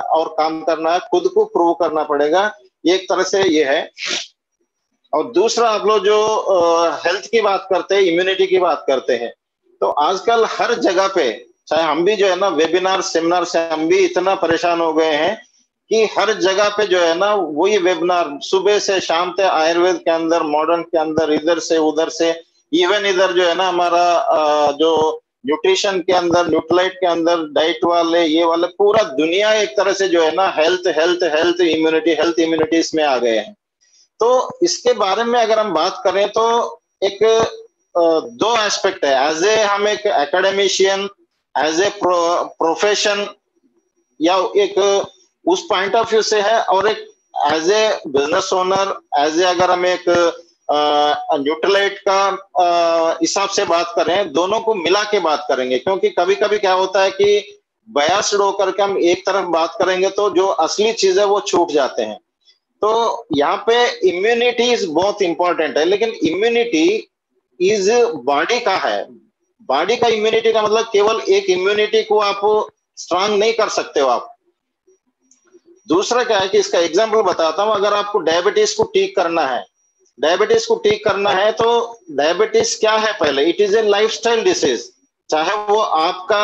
और काम करना है, खुद को प्रूव करना पड़ेगा, एक तरह से ये है। और दूसरा, आप लोग जो हेल्थ की बात करते हैं, इम्यूनिटी की बात करते हैं, तो आजकल हर जगह पे, चाहे हम भी जो है ना वेबिनार सेमिनार से हम भी इतना परेशान हो गए हैं कि हर जगह पे जो है ना वही वेबिनार सुबह से शाम तक, आयुर्वेद के अंदर, मॉडर्न के अंदर, इधर से उधर से, इवन इधर जो है ना हमारा जो न्यूट्रिशन के अंदर, न्यूट्रलाइट के अंदर, डाइट वाले, ये वाले, पूरा दुनिया एक तरह से जो है ना health health health immunity, health immunity इसमें आ गए हैं। तो इसके बारे में अगर हम बात करें तो एक दो एस्पेक्ट है, एज ए हम एक एकेडमिशियन, एज ए प्रोफेशन, या एक उस पॉइंट ऑफ व्यू से है, और एक as a business owner, as a अगर हम एक न्यूट्रलाइट का हिसाब से बात करें, दोनों को मिला के बात करेंगे, क्योंकि कभी कभी क्या होता है कि बयास्ड होकर के हम एक तरफ बात करेंगे तो जो असली चीज है वो छूट जाते हैं। तो यहाँ पे इम्यूनिटी इज बहुत इंपॉर्टेंट है, लेकिन इम्यूनिटी इज बॉडी का है। बॉडी का इम्यूनिटी का मतलब केवल एक इम्यूनिटी को आप स्ट्रांग नहीं कर सकते हो आप। दूसरा क्या है कि इसका एग्जांपल बताता हूं, अगर आपको डायबिटीज को ठीक करना है, डायबिटीज को ठीक करना है तो डायबिटीज क्या है, पहले it is a lifestyle disease. चाहे वो आपका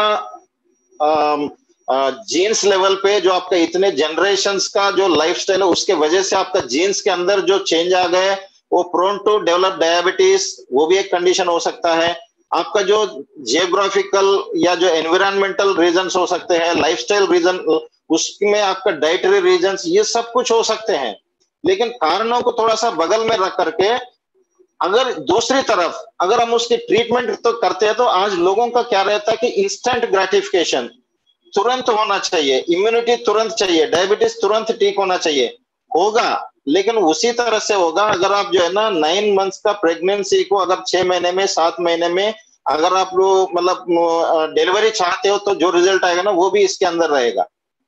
जीन्स लेवल पे, जो आपका इतने जनरेशन्स का जो लाइफस्टाइल है उसके वजह से आपका जीन्स के अंदर जो चेंज आ गए, वो प्रोन टू डेवलप डायबिटीज, वो भी एक कंडीशन हो सकता है। आपका जो जियोग्राफिकल या जो एनवायरमेंटल रीजंस हो सकते हैं, लाइफस्टाइल रीजन, उसमें आपका डाइटरी रीजंस, ये सब कुछ हो सकते हैं। लेकिन कारणों को थोड़ा सा बगल में रख करके अगर दूसरी तरफ अगर हम उसकी ट्रीटमेंट तो करते हैं, तो आज लोगों का क्या रहता है कि इंस्टेंट ग्रेटिफिकेशन तुरंत होना चाहिए, इम्यूनिटी तुरंत चाहिए, डायबिटीज तुरंत ठीक होना चाहिए। होगा, लेकिन उसी तरह से होगा अगर आप जो है ना 9 मंथ्स का प्रेगनेंसी को अगर 6 महीने में, 7 महीने में अगर आप लोग मतलब डिलीवरी चाहते हो, तो जो रिजल्ट आएगा ना वो भी इसके अंदर रहेगा।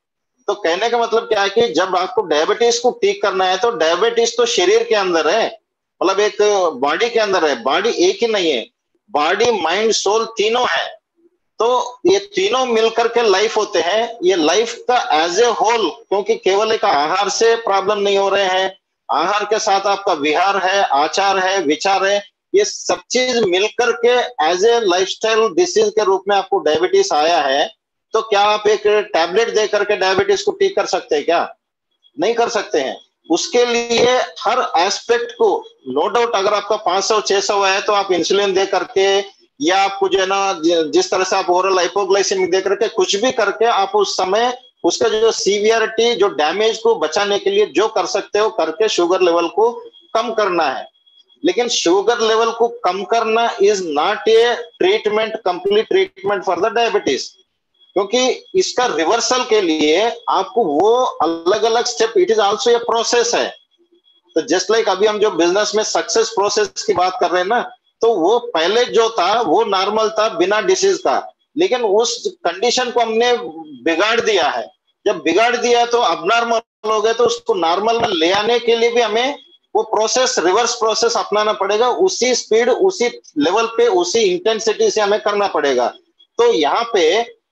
तो कहने का मतलब क्या है कि जब आपको डायबिटीज को ठीक करना है, तो डायबिटीज तो शरीर के अंदर है, मतलब एक बॉडी के अंदर है। बॉडी एक ही नहीं है, बॉडी माइंड सोल तीनों है। तो ये तीनों मिलकर के लाइफ होते हैं। ये लाइफ का एज ए होल, क्योंकि केवल एक आहार से प्रॉब्लम नहीं हो रहे हैं, आहार के साथ आपका विहार है, आचार है, विचार है, ये सब चीज मिलकर के एज ए लाइफस्टाइल डिसीज के रूप में आपको डायबिटीज आया है। तो क्या आप एक टैबलेट दे करके डायबिटीज को ठीक कर सकते हैं क्या? नहीं कर सकते हैं। उसके लिए हर एस्पेक्ट को, नो डाउट, अगर आपका 500-600 है तो आप इंसुलिन दे करके, या आपको जो है ना जिस तरह से आप ओरल हाइपोग्लाइसेमिक दे करके कुछ भी करके आप उस समय उसका जो सीवियरिटी, जो डैमेज को बचाने के लिए जो कर सकते हो करके शुगर लेवल को कम करना है। लेकिन शुगर लेवल को कम करना is not a treatment, complete treatment for the diabetes, क्योंकि इसका रिवर्सल के लिए आपको वो अलग अलग step, it is also a process है। तो जस्ट लाइक अभी हम जो बिजनेस में सक्सेस प्रोसेस की बात कर रहे हैं ना, तो वो पहले जो था वो नॉर्मल था बिना डिसीज का, लेकिन उस कंडीशन को हमने बिगाड़ दिया है। जब बिगाड़ दिया तो अब नॉर्मल हो गए, तो उसको नॉर्मल में ले आने के लिए भी हमें वो प्रोसेस, रिवर्स प्रोसेस अपनाना पड़ेगा। उसी स्पीड, उसी लेवल पे, उसी इंटेंसिटी से हमें करना पड़ेगा। तो यहाँ पे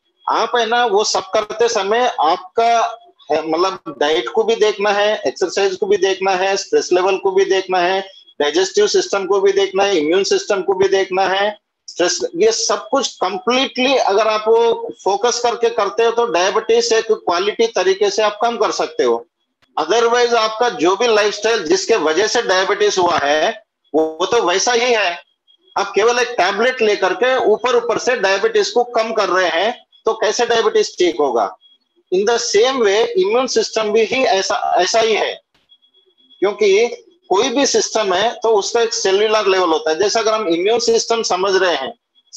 आप है ना वो सब करते समय आपका मतलब डाइट को भी देखना है, एक्सरसाइज को भी देखना है, स्ट्रेस लेवल को भी देखना है, डाइजेस्टिव सिस्टम को भी देखना है, इम्यून सिस्टम को भी देखना है, स्ट्रेस, ये सब कुछ कंप्लीटली अगर आप फोकस करके करते हो तो डायबिटीज एक क्वालिटी तरीके से आप कम कर सकते हो। अदरवाइज आपका जो भी लाइफस्टाइल जिसके वजह से डायबिटीज हुआ है वो तो वैसा ही है। आप केवल एक टैबलेट लेकर के ऊपर ऊपर से डायबिटीज को कम कर रहे हैं, तो कैसे डायबिटीज ठीक होगा? In the same way immune system भी ही ऐसा ही है, क्योंकि कोई भी सिस्टम है तो उसका एक सेल्यूलर लेवल होता है। जैसे अगर हम इम्यून सिस्टम समझ रहे हैं,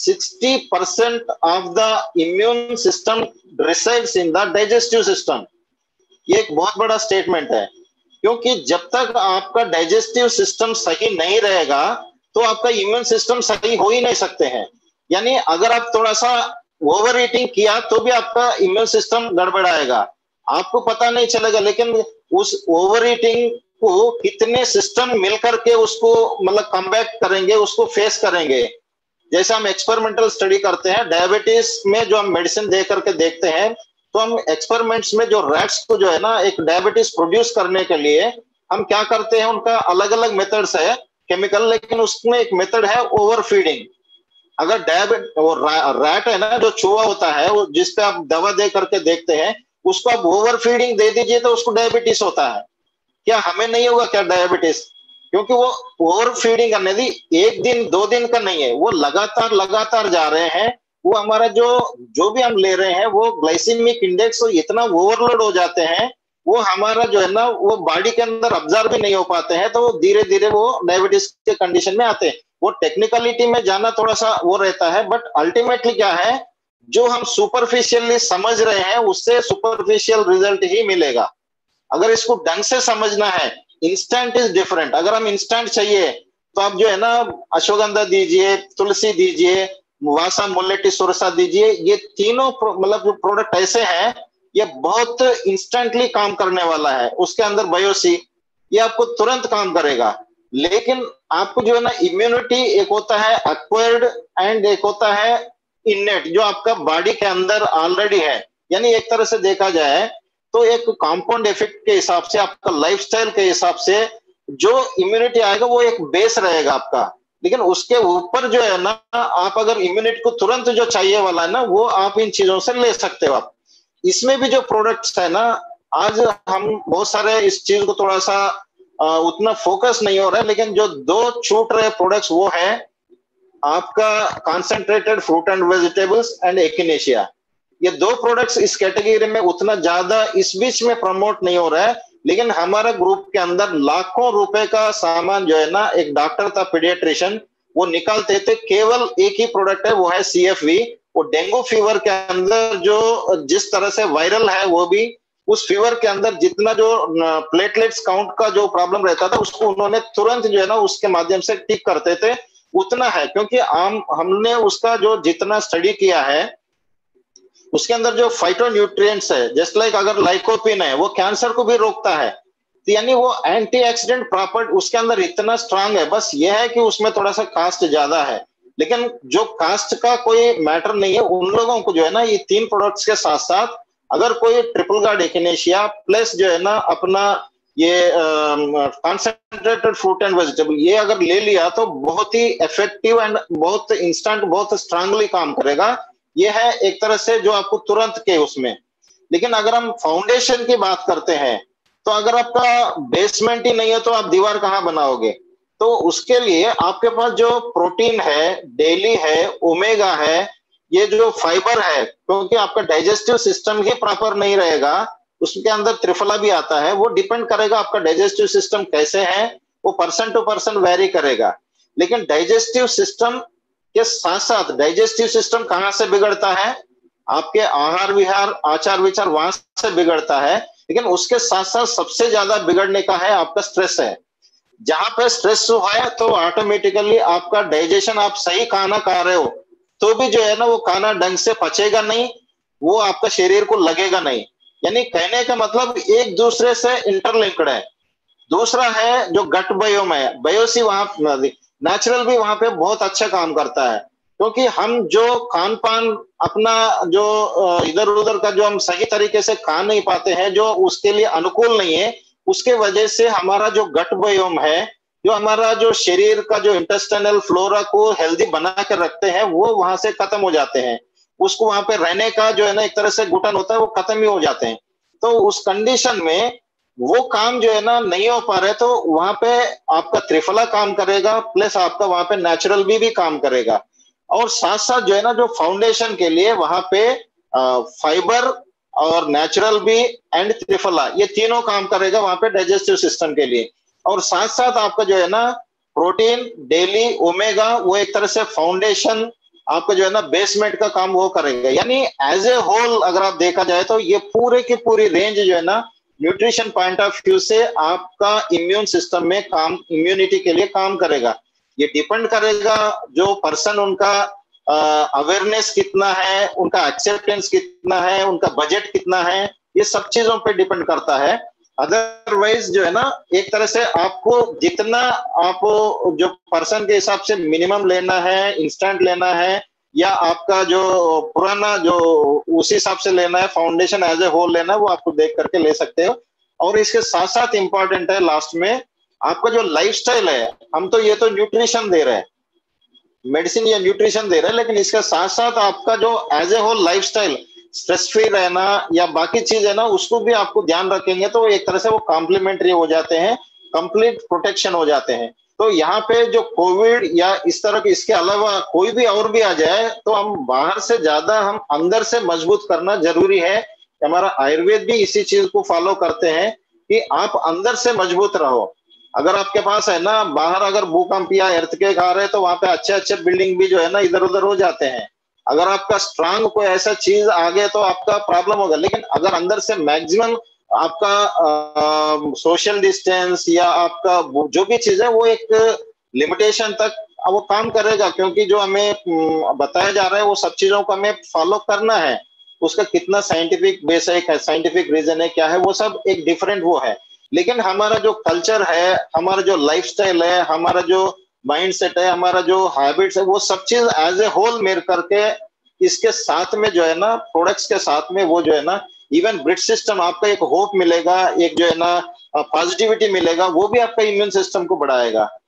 60% of the immune system resides in the digestive system. ये एक बहुत बड़ा स्टेटमेंट है, क्योंकि जब तक आपका डाइजेस्टिव सिस्टम सही नहीं रहेगा तो आपका इम्यून सिस्टम सही हो ही नहीं सकते हैं। यानी अगर आप थोड़ा सा ओवर ईटिंग किया तो भी आपका इम्यून सिस्टम गड़बड़ाएगा, आपको पता नहीं चलेगा। लेकिन उस ओवर ईटिंग को कितने सिस्टम मिलकर के उसको मतलब कमबैक करेंगे, उसको फेस करेंगे। जैसे हम एक्सपेरिमेंटल स्टडी करते हैं डायबिटीज में, जो हम मेडिसिन दे करके देखते हैं, तो हम एक्सपेरिमेंट्स में जो रैट्स को जो है ना एक डायबिटीज प्रोड्यूस करने के लिए हम क्या करते हैं, उनका अलग अलग मेथड्स है केमिकल, लेकिन उसमें एक मेथड है ओवर फीडिंग। अगर वो रैट है ना जो चूहा होता है, वो जिसपे आप दवा दे करके देखते हैं, उसको आप ओवर फीडिंग दे दीजिए तो उसको डायबिटीज होता है। क्या हमें नहीं होगा क्या डायबिटीज? क्योंकि वो ओवर फीडिंग करने दी, एक दिन दो दिन का नहीं है, वो लगातार लगातार जा रहे हैं। वो हमारा जो जो भी हम ले रहे हैं वो ग्लाइसेमिक इंडेक्स इतना ओवरलोड हो जाते हैं, वो हमारा जो है ना वो बॉडी के अंदर ऑब्जर्व भी नहीं हो पाते हैं, तो धीरे धीरे वो डायबिटीज के कंडीशन में आते हैं। वो टेक्निकलिटी में जाना थोड़ा सा वो रहता है, बट अल्टीमेटली क्या है, जो हम सुपरफिशियली समझ रहे हैं उससे सुपरफिशियल रिजल्ट ही मिलेगा। अगर इसको ढंग से समझना है, इंस्टेंट इज डिफरेंट। अगर हम इंस्टेंट चाहिए तो आप जो है ना अश्वगंधा दीजिए, तुलसी दीजिए, वासा मुलेटी सुरसा दीजिए, ये तीनों मतलब जो प्रोडक्ट ऐसे हैं ये बहुत इंस्टेंटली काम करने वाला है। उसके अंदर बायोसी, ये आपको तुरंत काम करेगा। लेकिन आपको जो है ना इम्यूनिटी, एक होता है एक्वायर्ड एंड एक होता है इनेट, जो आपका बॉडी के अंदर ऑलरेडी है। यानी एक तरह से देखा जाए तो एक कंपाउंड इफेक्ट के हिसाब से, आपका लाइफस्टाइल के हिसाब से जो इम्यूनिटी आएगा वो एक बेस रहेगा आपका। लेकिन उसके ऊपर जो है ना, आप अगर इम्यूनिटी को तुरंत जो चाहिए वाला है ना, वो आप इन चीजों से ले सकते हो आप। इसमें भी जो प्रोडक्ट्स है ना, आज हम बहुत सारे इस चीज को थोड़ा सा उतना फोकस नहीं हो रहा है, लेकिन जो दो छूट रहे प्रोडक्ट्स वो है आपका concentrated fruit and vegetables and echinacea. ये दो प्रोडक्ट्स इस कैटेगरी में उतना ज्यादा इस बीच में प्रमोट नहीं हो रहा है, लेकिन हमारा ग्रुप के अंदर लाखों रुपए का सामान जो है ना, एक डॉक्टर था पीडियाट्रिशियन, वो निकालते थे। केवल एक ही प्रोडक्ट है, वो है CFV। वो डेंगू फीवर के अंदर जो जिस तरह से वायरल है, वो भी उस फीवर के अंदर जितना जो प्लेटलेट्स काउंट का जो प्रॉब्लम रहता था, उसको उन्होंने तुरंत जो है ना उसके माध्यम से ठीक करते थे। उतना है, क्योंकि हमने उसका जो जितना स्टडी किया है उसके अंदर जो फाइटोन्यूट्रिएंट्स है, जस्ट लाइक अगर लाइकोपिन है, वो कैंसर को भी रोकता है। तो यानी वो एंटीऑक्सीडेंट प्रॉपर्टी उसके अंदर इतना स्ट्रांग है। बस ये है कि उसमें थोड़ा सा कास्ट ज्यादा है, लेकिन जो कास्ट का कोई मैटर नहीं है। उन लोगों को जो है ना ये तीन प्रोडक्ट्स के साथ साथ अगर कोई ट्रिपल गार्ड एकिनेशिया प्लस जो है ना अपना ये कॉन्सेंट्रेटेड फ्रूट एंड वेजिटेबल, ये अगर ले लिया तो बहुत ही इफेक्टिव एंड बहुत इंस्टेंट, बहुत स्ट्रांगली काम करेगा। ये है एक तरह से जो आपको तुरंत के उसमें। लेकिन अगर हम फाउंडेशन की बात करते हैं, तो अगर आपका बेसमेंट ही नहीं है तो आप दीवार कहां बनाओगे? तो उसके लिए आपके पास जो प्रोटीन है, डेली है, ओमेगा है, ये जो फाइबर है, क्योंकि आपका डाइजेस्टिव सिस्टम ही प्रॉपर नहीं रहेगा, उसके अंदर त्रिफला भी आता है। वो डिपेंड करेगा आपका डाइजेस्टिव सिस्टम कैसे है, वो पर्सन टू पर्सन वेरी करेगा। लेकिन डाइजेस्टिव सिस्टम के साथ साथ डाइजेस्टिव सिस्टम कहां से बिगड़ता है? आपके आहार विहार, आचार विचार, वहां से बिगड़ता है। लेकिन उसके साथ साथ सबसे ज्यादा बिगड़ने का है आपका स्ट्रेस है। जहां पे स्ट्रेस है तो ऑटोमेटिकली आपका डाइजेशन, आप सही खाना खा रहे हो तो भी जो है ना वो खाना ढंग से पचेगा नहीं, वो आपका शरीर को लगेगा नहीं। यानी कहने का मतलब एक दूसरे से इंटरलिंक्ड है। दूसरा है जो गट बायोम है, बायोसी वहां नेचुरल भी वहां पे बहुत अच्छा काम करता है, क्योंकि हम जो खान पान अपना जो इधर उधर का जो हम सही तरीके से खा नहीं पाते हैं, जो उसके लिए अनुकूल नहीं है, उसके वजह से हमारा जो गट बायोम है, जो हमारा जो शरीर का जो इंटेस्टाइनल फ्लोरा को हेल्दी बना कर रखते हैं, वो वहां से खत्म हो जाते हैं। उसको वहां पे रहने का जो है ना एक तरह से घुटन होता है, वो खत्म ही हो जाते हैं। तो उस कंडीशन में वो काम जो है ना नहीं हो पा रहे, तो वहां पे आपका त्रिफला काम करेगा, प्लस आपका वहां पे नेचुरल भी काम करेगा। और साथ साथ जो है ना जो फाउंडेशन के लिए वहां पे फाइबर और नेचुरल भी एंड त्रिफला, ये तीनों काम करेगा वहां पे डाइजेस्टिव सिस्टम के लिए। और साथ साथ आपका जो है ना प्रोटीन, डेली, ओमेगा, वो एक तरह से फाउंडेशन आपका जो है ना बेसमेंट का काम वो करेगा। यानी एज ए होल अगर आप देखा जाए तो ये पूरे की पूरी रेंज जो है ना न्यूट्रिशन पॉइंट ऑफ व्यू से आपका इम्यून सिस्टम में काम, इम्यूनिटी के लिए काम करेगा। ये डिपेंड करेगा जो पर्सन, उनका अवेयरनेस कितना है, उनका एक्सेप्टेंस कितना है, उनका बजट कितना है, ये सब चीजों पे डिपेंड करता है। अदरवाइज जो है ना एक तरह से आपको जितना आप जो पर्सन के हिसाब से मिनिमम लेना है, इंस्टेंट लेना है, या आपका जो पुराना जो उसी हिसाब से लेना है, फाउंडेशन एज ए होल लेना है, वो आपको देख करके ले सकते हो। और इसके साथ साथ इंपॉर्टेंट है लास्ट में आपका जो लाइफस्टाइल है। हम तो ये तो न्यूट्रिशन दे रहे हैं, मेडिसिन या न्यूट्रिशन दे रहे हैं, लेकिन इसके साथ साथ आपका जो as a whole lifestyle, stress free रहना या बाकी चीज है ना, उसको भी आपको ध्यान रखेंगे तो एक तरह से वो कॉम्प्लीमेंट्री हो जाते हैं, कंप्लीट प्रोटेक्शन हो जाते हैं। तो यहाँ पे जो कोविड या इस तरह के इसके अलावा कोई भी और भी आ जाए, तो हम बाहर से ज्यादा हम अंदर से मजबूत करना जरूरी है। हमारा आयुर्वेद भी इसी चीज को फॉलो करते हैं कि आप अंदर से मजबूत रहो। अगर आपके पास है ना बाहर अगर भूकंप या earthquake आ रहे हैं तो वहां पे अच्छे अच्छे बिल्डिंग भी जो है ना इधर उधर हो जाते हैं। अगर आपका स्ट्रांग कोई ऐसा चीज आ गया तो आपका प्रॉब्लम होगा, लेकिन अगर अंदर से मैक्सिमम आपका सोशल डिस्टेंस या आपका जो भी चीज है वो एक लिमिटेशन तक वो काम करेगा, क्योंकि जो हमें बताया जा रहा है वो सब चीजों को हमें फॉलो करना है। उसका कितना साइंटिफिक बेस है, साइंटिफिक रीजन है, क्या है, वो सब एक डिफरेंट वो है। लेकिन हमारा जो कल्चर है, हमारा जो लाइफस्टाइल है, हमारा जो माइंड सेट है, हमारा जो हैबिट्स है, वो सब चीज एज ए होल मेर करके इसके साथ में जो है ना प्रोडक्ट्स के साथ में वो जो है ना इवन ब्रिड सिस्टम आपका एक होप मिलेगा, एक जो है ना पॉजिटिविटी मिलेगा, वो भी आपका इम्यून सिस्टम को बढ़ाएगा।